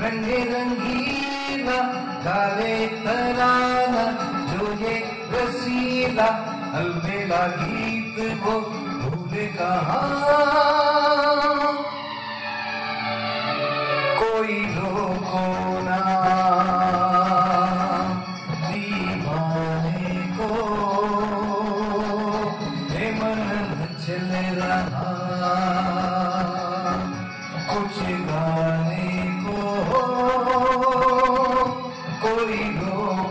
रंगे रंगीला गावे तराना जो ये रसीला अलबेला गीत वो भूले कहाँ। कोई रोको ना दीवाने को, ये मन चल रहा कुछ गाने को। कोई रोको